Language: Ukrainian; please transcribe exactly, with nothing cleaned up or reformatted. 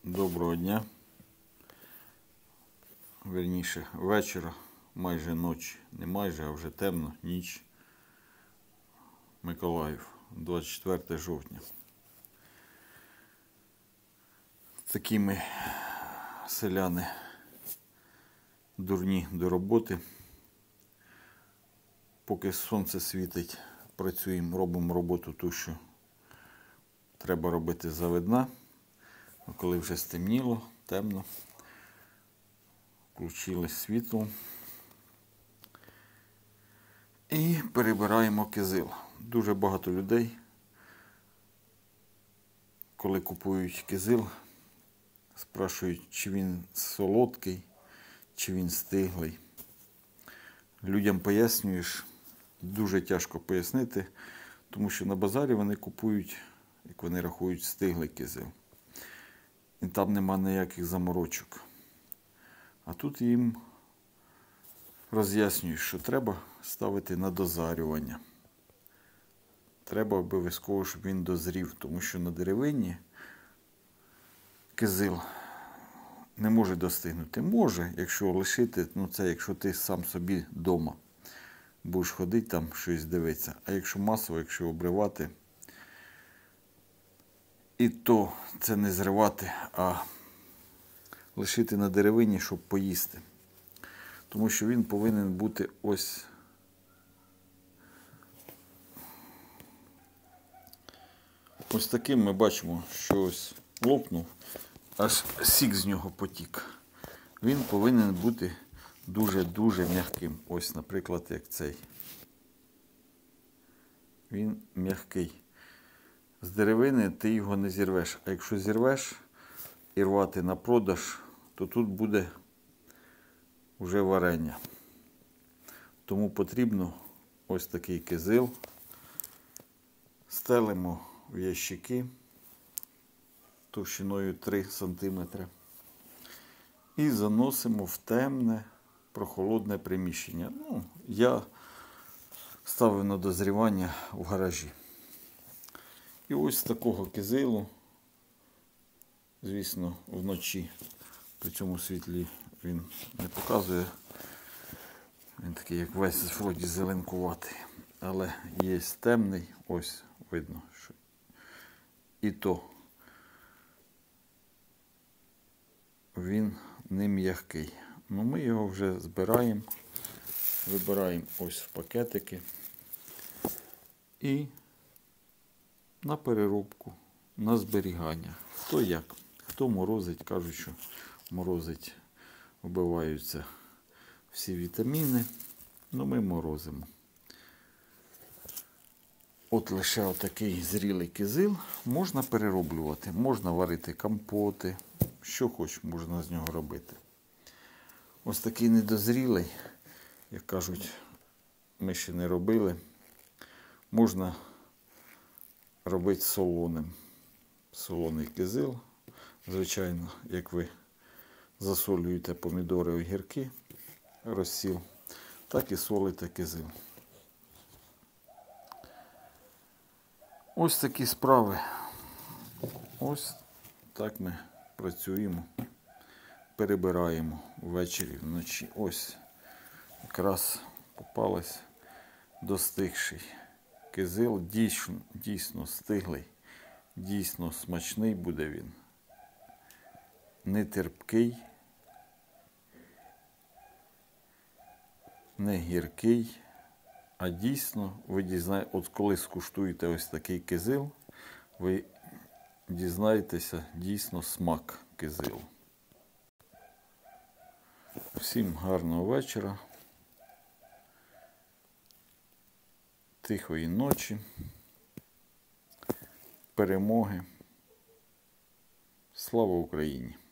Доброго дня, вірніше вечора, майже ночі, не майже, а вже темно, ніч. Миколаїв, двадцять четверте жовтня. Такі ми селяни дурні до роботи. Поки сонце світить, працюємо, робимо роботу ту, що треба робити завидна. А коли вже стемніло, темно, включили світло і перебираємо кизил. Дуже багато людей, коли купують кизил, спрашують, чи він солодкий, чи він стиглий. Людям пояснюєш, дуже тяжко пояснити, тому що на базарі вони купують, як вони рахують, стиглий кизил. І там нема ніяких заморочок. А тут їм роз'яснюють, що треба ставити на дозарювання. Треба обов'язково, щоб він дозрів, тому що на деревині кизил не може достигнути. Може, якщо лишити, ну це якщо ти сам собі вдома будеш ходити там щось дивитися. А якщо масово, якщо обривати, і то це не зривати, а лишити на деревині, щоб поїсти. Тому що він повинен бути ось ось таким. Ми бачимо, що ось лопнув, аж сік з нього потік. Він повинен бути дуже-дуже м'яким. Ось, наприклад, як цей. Він м'який. З деревини ти його не зірвеш. А якщо зірвеш і рвати на продаж, то тут буде вже варення. Тому потрібно ось такий кизил. Стелимо в ящики товщиною три сантиметри і заносимо в темне, прохолодне приміщення. Ну, я ставив на дозрівання в гаражі. І ось з такого кизилу, звісно, вночі, при цьому світлі він не показує, він такий, як весь вроді зеленкуватий, але є темний, ось видно, що і то він не м'який. Ну, ми його вже збираємо, вибираємо ось в пакетики і на переробку, на зберігання. Хто як? Хто морозить, кажуть, що морозить, вбиваються всі вітаміни. Ну, ми морозимо. От лише отакий зрілий кизил можна перероблювати. Можна варити компоти, що хоч можна з нього робити. Ось такий недозрілий, як кажуть, ми ще не робили, можна робити солоним. Солоний кизил, звичайно, як ви засолюєте помідори, огірки, розсіл, так і солите кизил. Ось такі справи. Ось так ми працюємо, перебираємо ввечері, вночі. Ось якраз попалась достигший кизил, дійсно, дійсно стиглий, дійсно смачний буде він. Не терпкий, не гіркий, а дійсно ви дізнаєтеся, от коли скуштуєте ось такий кизил, ви дізнаєтеся дійсно смак кизилу. Всім гарного вечора, тихої ночі, перемоги. Слава Україні!